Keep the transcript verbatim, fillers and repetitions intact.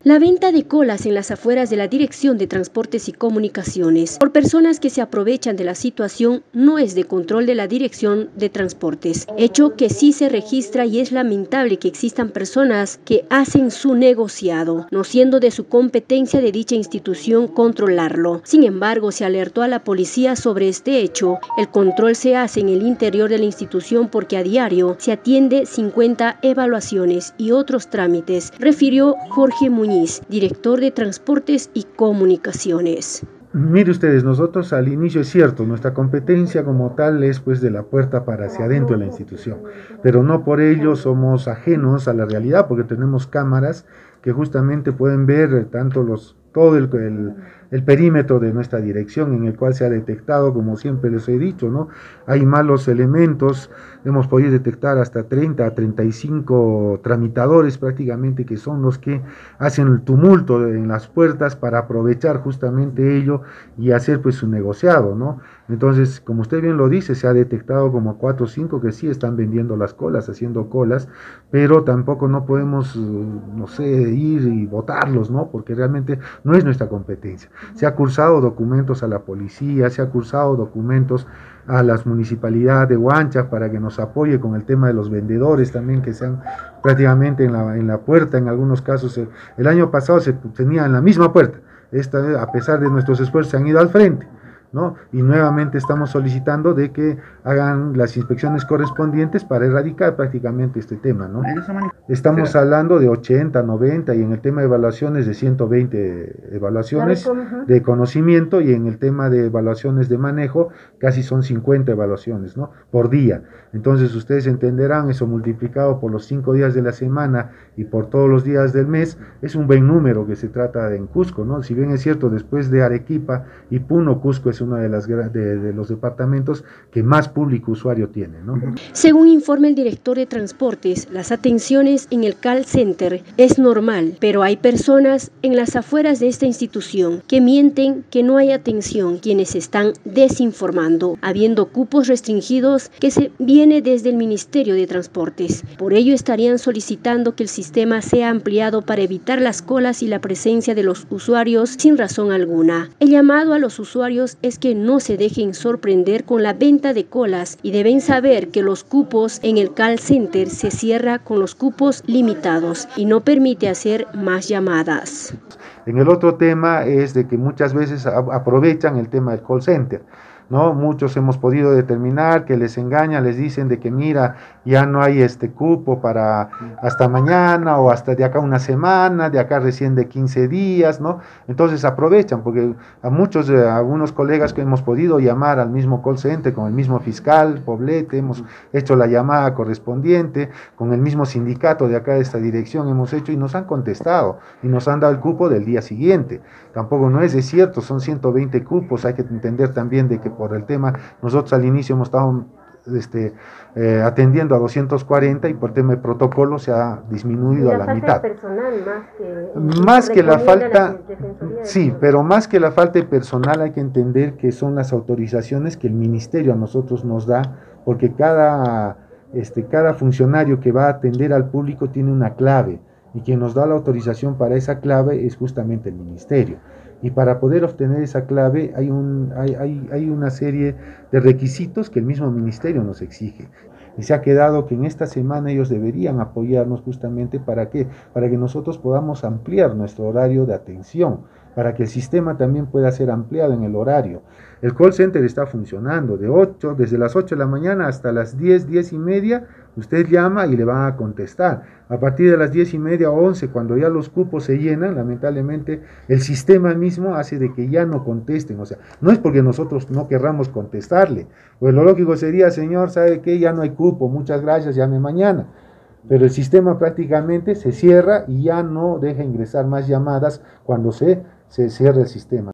La venta de colas en las afueras de la Dirección de Transportes y Comunicaciones por personas que se aprovechan de la situación no es de control de la Dirección de Transportes, hecho que sí se registra y es lamentable que existan personas que hacen su negociado, no siendo de su competencia de dicha institución controlarlo. Sin embargo, se alertó a la policía sobre este hecho. El control se hace en el interior de la institución porque a diario se atiende cincuenta evaluaciones y otros trámites, refirió Jorge Muñiz, director de Transportes y Comunicaciones. Mire ustedes, nosotros al inicio es cierto, nuestra competencia como tal es pues de la puerta para hacia adentro de la institución, pero no por ello somos ajenos a la realidad, porque tenemos cámaras que justamente pueden ver tanto los todo el, el, el perímetro de nuestra dirección, en el cual se ha detectado, como siempre les he dicho, ¿no? Hay malos elementos, hemos podido detectar hasta treinta a treinta y cinco tramitadores prácticamente, que son los que hacen el tumulto en las puertas para aprovechar justamente ello y hacer pues su negociado, ¿no? Entonces, como usted bien lo dice, se ha detectado como cuatro o cinco que sí están vendiendo las colas, haciendo colas, pero tampoco no podemos, no sé, ir y votarlos, ¿no? Porque realmente no es nuestra competencia. Se ha cursado documentos a la policía, se ha cursado documentos a las municipalidades de Huancha para que nos apoye con el tema de los vendedores también, que sean prácticamente en la, en la puerta, en algunos casos. El, el año pasado se tenía en la misma puerta, esta vez, a pesar de nuestros esfuerzos, se han ido al frente, ¿no? Y nuevamente estamos solicitando de que hagan las inspecciones correspondientes para erradicar prácticamente este tema, ¿no? Estamos hablando de ochenta, noventa, y en el tema de evaluaciones de ciento veinte evaluaciones de conocimiento, y en el tema de evaluaciones de manejo casi son cincuenta evaluaciones, ¿no? Por día. Entonces ustedes entenderán, eso multiplicado por los cinco días de la semana y por todos los días del mes, es un buen número que se trata en Cusco, ¿no? Si bien es cierto, después de Arequipa y Puno, Cusco es uno de, las, de, de los departamentos que más público usuario tiene, ¿no? Según informa el director de Transportes, las atenciones en el call center es normal, pero hay personas en las afueras de esta institución que mienten que no hay atención, quienes están desinformando, habiendo cupos restringidos que se viene desde el Ministerio de Transportes. Por ello estarían solicitando que el sistema sea ampliado para evitar las colas y la presencia de los usuarios sin razón alguna. El llamado a los usuarios es que no se dejen sorprender con la venta de colas y deben saber que los cupos en el call center se cierra con los cupos limitados y no permite hacer más llamadas. En el otro tema es de que muchas veces aprovechan el tema del call center, ¿no? Muchos hemos podido determinar que les engañan, les dicen de que mira, ya no hay este cupo para hasta mañana o hasta de acá una semana, de acá recién de quince días, ¿no? Entonces aprovechan, porque a muchos, a algunos colegas que hemos podido llamar al mismo call center, con el mismo fiscal, Poblete, hemos hecho la llamada correspondiente, con el mismo sindicato de acá de esta dirección hemos hecho y nos han contestado y nos han dado el cupo del día siguiente. Tampoco no es, es cierto, son ciento veinte cupos, hay que entender también de que por el tema, nosotros al inicio hemos estado este, eh, atendiendo a doscientos cuarenta y por tema de protocolo se ha disminuido a la, la mitad. Personal, más que, más que la falta, la sí, pero más que la falta de personal hay que entender que son las autorizaciones que el ministerio a nosotros nos da, porque cada, este, cada funcionario que va a atender al público tiene una clave, y quien nos da la autorización para esa clave es justamente el ministerio. Y para poder obtener esa clave hay, un, hay, hay, hay una serie de requisitos que el mismo ministerio nos exige. Y se ha quedado que en esta semana ellos deberían apoyarnos justamente para que, para que nosotros podamos ampliar nuestro horario de atención, para que el sistema también pueda ser ampliado en el horario. El call center está funcionando de ocho, desde las ocho de la mañana hasta las diez, diez y media, usted llama y le van a contestar. A partir de las diez y media o once, cuando ya los cupos se llenan, lamentablemente el sistema mismo hace de que ya no contesten. O sea, no es porque nosotros no querramos contestarle, pues lo lógico sería, señor, ¿sabe qué? Ya no hay cupo, muchas gracias, llame mañana. Pero el sistema prácticamente se cierra y ya no deja ingresar más llamadas cuando se, se cierra el sistema.